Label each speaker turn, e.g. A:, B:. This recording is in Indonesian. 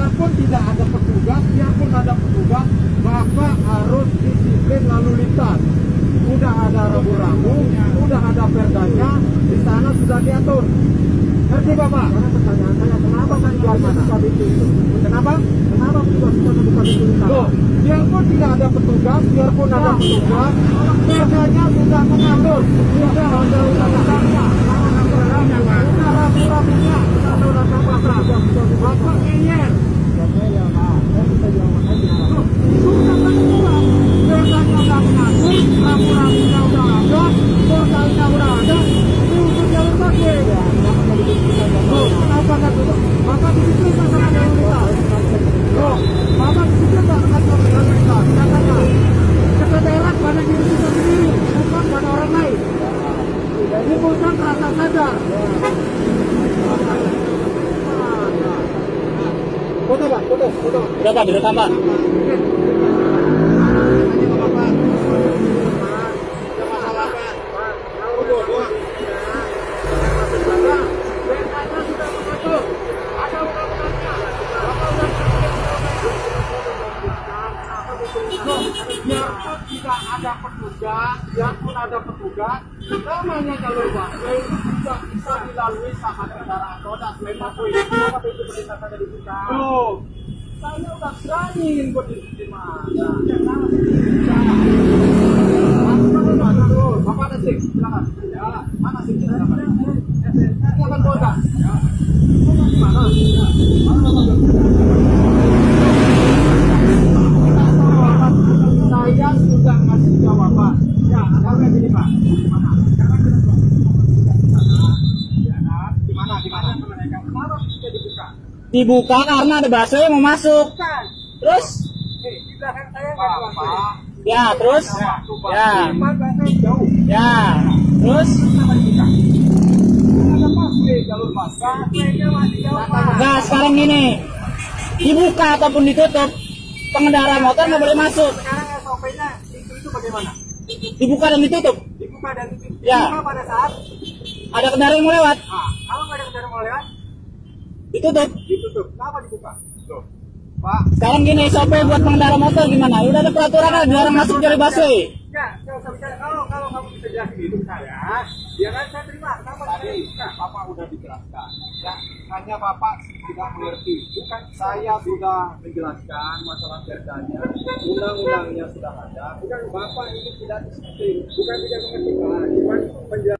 A: biarpun tidak ada petugas, biarpun ada petugas, Bapak harus disiplin lalu lintas. Udah ada rambu-rambu, udah ada perdanya, di sana sudah diatur. Ngerti Bapak? Karena pertanyaan saya, kenapa kan buka pintu itu? Kenapa? Kenapa petugas bisa membuka pintu itu? Loh, biarpun tidak ada petugas, biarpun ada petugas, perdanya sudah mengatur. Sudah ada undang-undangnya. Sudah rambu-rambunya. Sudah Bapak. Bapak ingin. Perdanya udah mengatur, rambu-rambunya udah ada, perdanya udah ada, itu jalur pakai. Kenapa nggak tutup? Bapak disiplin masalah lalu lintas. Loh, Bapak disiplin nggak masalah lalu lintas? Katanya, jaga daerah pada diri kita sendiri, bukan pada orang lain. Jadi bukan rasa sadar. Foto Pak, foto.
B: Udah Pak, direkam Pak.
A: Biarpun tidak ada petugas, biarpun ada petugas, namanya jalur busway itu juga bisa dilalui sama kendaraan roda selain busway. Kenapa itu perlintasannya dibuka? Oh, saya udah beraniin berdiri di mana? Bapak ada sih, silakan. Ya, mana sih? Silakan keluarga. Mana? Saya sudah ngasih jawaban. Ya, karena gini Pak. Gimana? Gimana? Kenapa bisa dibuka?
B: Dibuka karena ada busway yang mau masuk.
A: Bukan.
B: Terus?
A: Di belakang saya nggak ada Pak.
B: Ya, terus? Ya.
A: Jauh.
B: Ya. Terus?
A: Kenapa dibuka? Ada busway, jalur busway. Busway-nya masih jauh Pak.
B: Nah, sekarang gini. Dibuka ataupun ditutup, pengendara motor nggak boleh masuk.
A: Sekarang SOP-nya itu bagaimana?
B: Dibuka dan ditutup.
A: Dibuka dan ditutup.
B: Ya.
A: Dibuka pada saat
B: Ada kendaraan yang mau lewat,
A: kalau nggak ada kendaraan mau lewat,
B: ditutup.
A: ditutup. Kenapa dibuka? Tuh, Pak.
B: Sekarang gini, SOP buat pengendara motor gimana? Udah ada peraturan kan, dilarang masuk jalur busway.
A: Ya, saya usah bicara. Kalau kamu bisa jelasin itu ke saya, ya kan saya terima. Kenapa tadi? Nah, Bapak udah dijelaskan. Ya, hanya Bapak tidak mengerti. Bukan saya sudah menjelaskan masalah perdanya, undang-undangnya sudah ada. Bukan Bapak ini tidak disiplin, bukan tidak mengerti Pak, cuman